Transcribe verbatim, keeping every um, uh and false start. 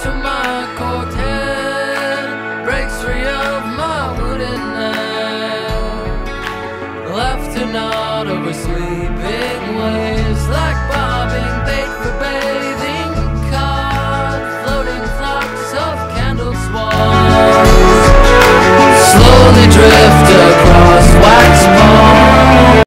from my corked head, breaks free of my wooden neck, left a knot over sleeping waves like